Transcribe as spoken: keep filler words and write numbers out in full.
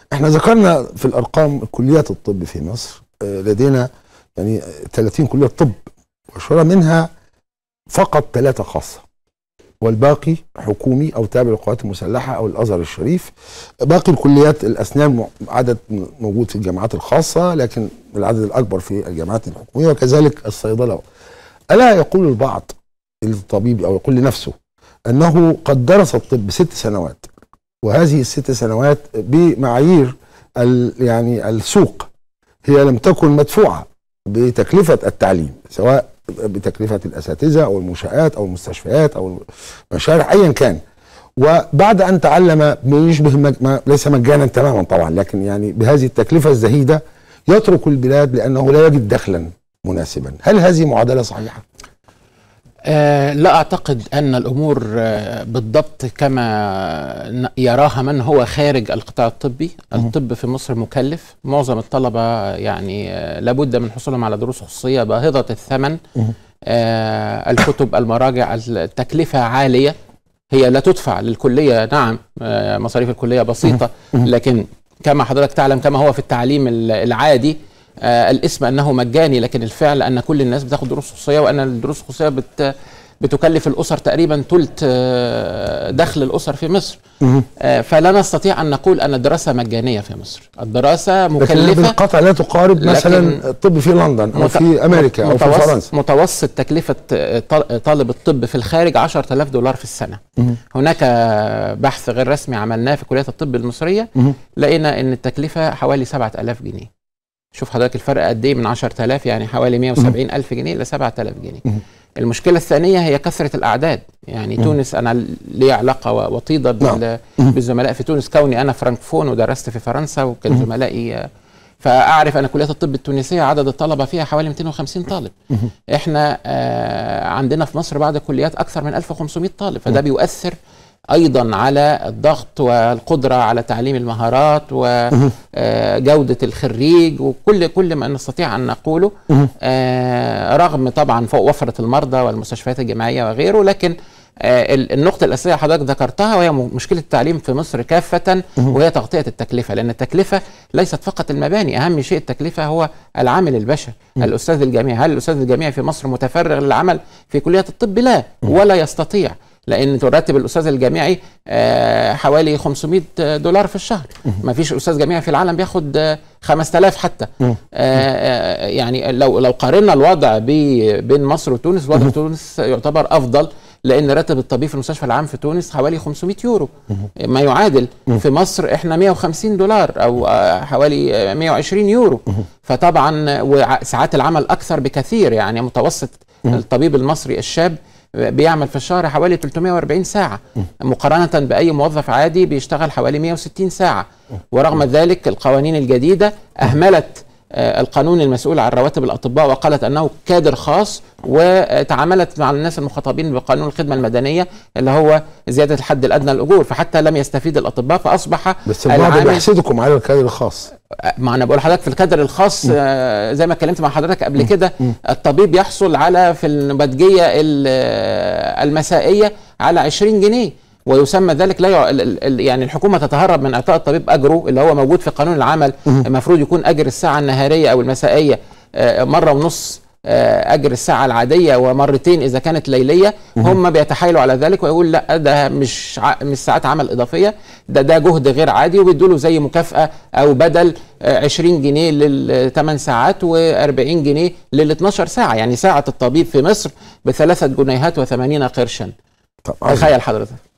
احنا ذكرنا في الارقام كليات الطب في مصر، لدينا يعني ثلاثين كليه طب مشهوره، منها فقط ثلاثه خاصه والباقي حكومي او تابع للقوات المسلحه او الازهر الشريف. باقي الكليات الاسنان عدد موجود في الجامعات الخاصه، لكن العدد الاكبر في الجامعات الحكوميه، وكذلك الصيدله. الا يقول البعض الطبيب او يقول لنفسه انه قد درس الطب ست سنوات، وهذه الست سنوات بمعايير يعني السوق هي لم تكن مدفوعه بتكلفه التعليم، سواء بتكلفه الاساتذه او المنشآت او المستشفيات او المشاريع ايا كان. وبعد ان تعلم ما يشبه مج... ليس مجانا تماما طبعا، لكن يعني بهذه التكلفه الزهيده يترك البلاد لانه لا يجد دخلا مناسبا. هل هذه معادله صحيحه؟ آه لا أعتقد أن الأمور آه بالضبط كما يراها من هو خارج القطاع الطبي. الطب في مصر مكلف، معظم الطلبة يعني آه لابد من حصولهم على دروس خصوصية باهظة الثمن. آه الكتب، المراجع، التكلفة عالية، هي لا تدفع للكلية. نعم آه مصاريف الكلية بسيطة، لكن كما حضرتك تعلم كما هو في التعليم العادي، آه الاسم انه مجاني، لكن الفعل ان كل الناس بتاخد دروس خصوصيه، وان الدروس الخصوصيه بت بتكلف الاسر تقريبا ثلث آه دخل الاسر في مصر. آه فلا نستطيع ان نقول ان الدراسه مجانيه في مصر، الدراسه مكلفه، لكن بالقطع لا تقارب مثلا الطب في لندن او في امريكا او في فرنسا. متوسط تكلفه طالب الطب في الخارج عشرة آلاف دولار في السنه. هناك بحث غير رسمي عملناه في كليات الطب المصريه، لقينا ان التكلفه حوالي سبعة آلاف جنيه. شوف حضرتك الفرق قد ايه من عشرة آلاف، يعني حوالي مئة وسبعين ألف جنيه ل سبعة آلاف جنيه. المشكله الثانيه هي كثره الاعداد. يعني مم. تونس انا لي علاقه وطيده بالزملاء في تونس، كوني انا فرانكفون ودرست في فرنسا وكان زملائي، فاعرف ان كليات الطب التونسيه عدد الطلبه فيها حوالي مئتين وخمسين طالب. احنا آه عندنا في مصر بعض الكليات اكثر من ألف وخمسمئة طالب، فده بيؤثر ايضا على الضغط والقدره على تعليم المهارات وجوده الخريج وكل كل ما نستطيع ان نقوله، رغم طبعا فوق وفره المرضى والمستشفيات الجامعيه وغيره. لكن النقطه الاساسيه حضرتك ذكرتها وهي مشكله التعليم في مصر كافه، وهي تغطيه التكلفه، لان التكلفه ليست فقط المباني، اهم شيء التكلفه هو العامل البشري. الاستاذ الجامعي، هل الاستاذ الجامعي في مصر متفرغ للعمل في كليه الطب؟ لا، ولا يستطيع، لان ترتب الاستاذ الجامعي حوالي خمسمئة دولار في الشهر. ما فيش استاذ جامعي في العالم بياخد خمسة آلاف حتى. يعني لو لو قارنا الوضع بين مصر وتونس، وضع تونس يعتبر افضل، لان راتب الطبيب في المستشفى العام في تونس حوالي خمسمئة يورو، ما يعادل في مصر احنا مئة وخمسين دولار او حوالي مئة وعشرين يورو. فطبعا وساعات العمل اكثر بكثير، يعني متوسط الطبيب المصري الشاب بيعمل في الشهر حوالي ثلاثمئة وأربعين ساعة، مقارنة بأي موظف عادي بيشتغل حوالي مئة وستين ساعة. ورغم ذلك القوانين الجديدة أهملت القانون المسؤول عن رواتب الأطباء، وقالت أنه كادر خاص، وتعاملت مع الناس المخاطبين بقانون الخدمة المدنية اللي هو زيادة الحد الأدنى للأجور، فحتى لم يستفيد الأطباء، فأصبح بس البعض بيحسدكم على الكادر الخاص. ما أنا بقول لحضرتك في الكادر الخاص، آه زي ما اتكلمت مع حضرتك قبل كده، الطبيب يحصل على في النباتجية المسائية على عشرين جنيه، ويسمى ذلك لا يعني الحكومه تتهرب من اعطاء الطبيب اجره اللي هو موجود في قانون العمل. المفروض يكون اجر الساعه النهاريه او المسائيه مره ونص اجر الساعه العاديه، ومرتين اذا كانت ليليه. هم بيتحايلوا على ذلك ويقول لا، ده مش مش ساعات عمل اضافيه، ده ده جهد غير عادي، وبيدوا له زي مكافاه او بدل عشرين جنيه للثمان ساعات وأربعين جنيه لل اثناشر ساعه. يعني ساعه الطبيب في مصر بثلاثه جنيهات وثمانين قرشا. تخيل حضرتك.